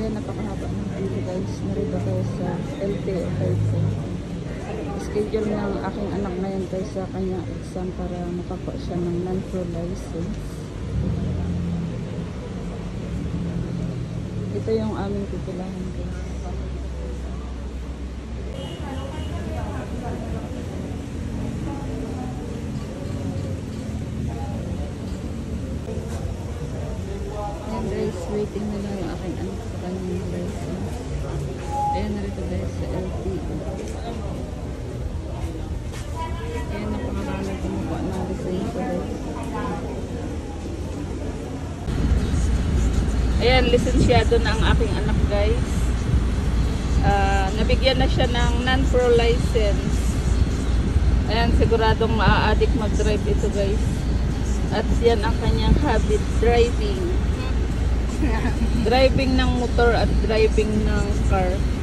Ayan, napakahaba ng video guys. Narito tayo sa LTO type 4. Schedule ng aking anak na yan guys sa kanya exam para makakuha siya ng non-pro license. Ito yung aming pipulahan guys. Ayan guys, waiting na lang yung aking anak sa kanyang license. Ayan, narito guys sa LTO. Ayan, napakarami kumukuha ng license guys. Ayan, lisensyado na ang aking anak guys. Nabigyan na siya ng non-pro license. Ayan, siguradong maa-addict mag-drive ito guys. At yan ang kanyang habit, driving. Driving ng motor at driving ng car.